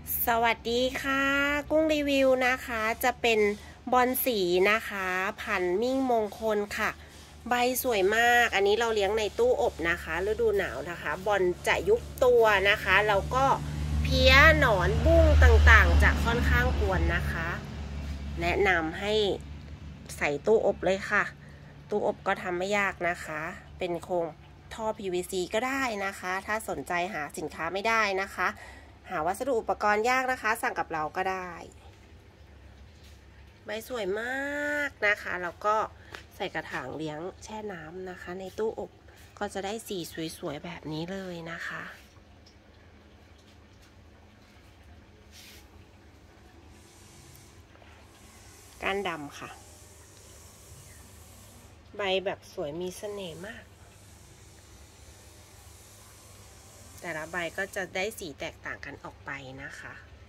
สวัสดีค่ะกุ้งรีวิวนะคะจะเป็นบอนสีนะคะพันธุ์มิ่งมงคลค่ะใบสวยมากอันนี้เราเลี้ยงในตู้อบนะคะฤดูหนาวนะคะบอนจะยุบตัวนะคะแล้วก็เพี้ยหนอนบุ้งต่างๆจะค่อนข้างกวนนะคะแนะนำให้ใส่ตู้อบเลยค่ะตู้อบก็ทำไม่ยากนะคะเป็นโครงท่อ PVC ก็ได้นะคะถ้าสนใจหาสินค้าไม่ได้นะคะหาวัสดุอุปกรณ์ยากนะคะสั่งกับเราก็ได้ใบสวยมากนะคะแล้วก็ใส่กระถางเลี้ยงแช่น้ำนะคะในตู้อบก็จะได้สีสวยๆแบบนี้เลยนะคะก้านดำค่ะใบแบบสวยมีเสน่ห์มากแต่ละใบก็จะได้สีแตกต่างกันออกไปนะคะ